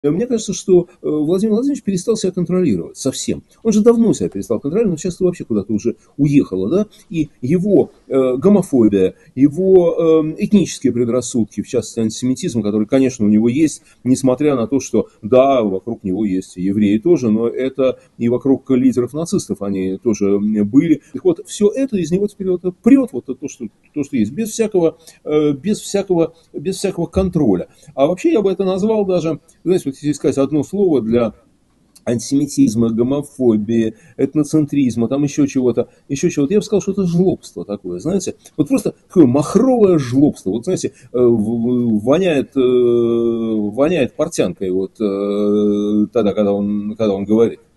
Мне кажется, что Владимир Владимирович перестал себя контролировать совсем. Он же давно себя перестал контролировать, но сейчас вообще куда-то уже уехало, да, и его гомофобия, его этнические предрассудки, в частности антисемитизм, который, конечно, у него есть, несмотря на то, что, да, вокруг него есть евреи тоже, но это и вокруг лидеров нацистов они тоже были. Так вот, все это из него теперь вот прет, вот то, что есть, без всякого контроля. А вообще я бы это назвал даже, знаете, вот если сказать одно слово для антисемитизма, гомофобии, этноцентризма, там еще чего-то, я бы сказал, что это жлобство такое, знаете, вот просто такое махровое жлобство, вот знаете, воняет портянкой вот тогда, когда он говорит.